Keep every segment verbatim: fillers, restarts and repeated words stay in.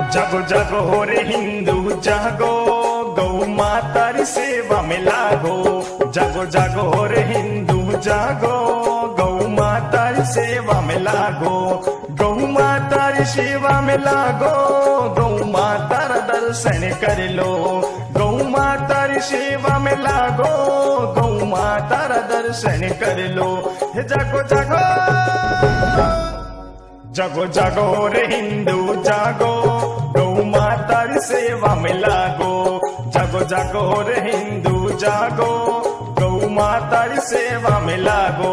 जागो जागो रे हिंदू जागो, गौ माता री सेवा में लागो। जागो जागो रे हिंदू जागो, गौ माता री सेवा में लागो। गौ माता री सेवा में लागो, गौ माता रा दर्शन कर लो। गौ माता री सेवा में लागो, गौ माता रा दर्शन कर लो। हे जागो जागो, जागो जागो रे हिंदू जागो, गौ माता री सेवा में लागो। जागो जागो रे हिंदू जागो, गौ माता री सेवा में लागो।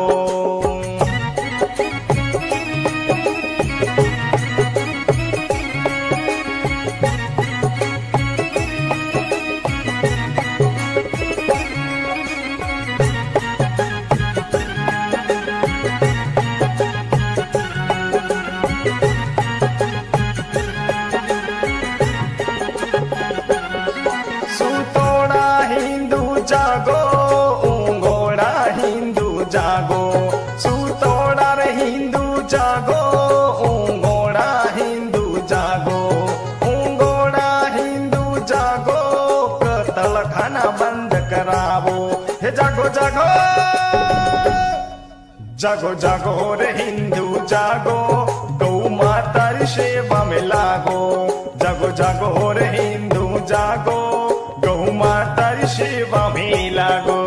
सुतोड़ा हिंदू जागो, ऊंगोड़ा हिंदू जागो। सुतोड़ा रे हिंदू जागो, ऊंगोड़ा हिंदू जागो। ऊंगोड़ा हिंदू जागो, कतल खाना बंद करावो। हे जागो जागो, जागो जागो रे हिंदू जागो, गौ माता री सेवा में लागो। जागो जागो रे हिंदू जागो, गौ माता री सेवा में लागो।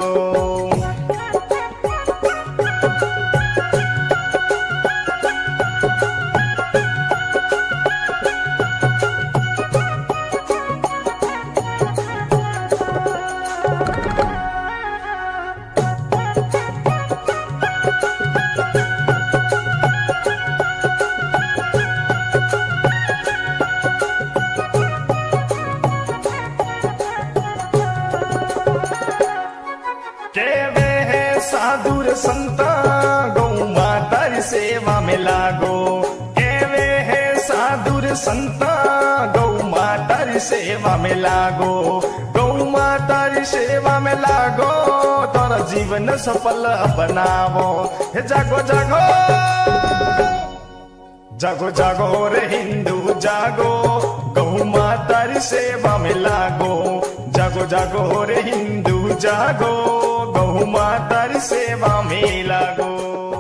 केवे है साधुर संता, गौ माता री सेवा में लागो। केवे है साधुर संता, गौ माता री सेवा में लागो। गौ माता री सेवा में लागो, तोरा जीवन सफल बनावो। हे जागो जागो, जागो जागो रे हिंदू जागो, गौ माता री सेवा में लागो। जागो जागो रे हिंदू जागो, गौ माता री सेवा में लागो।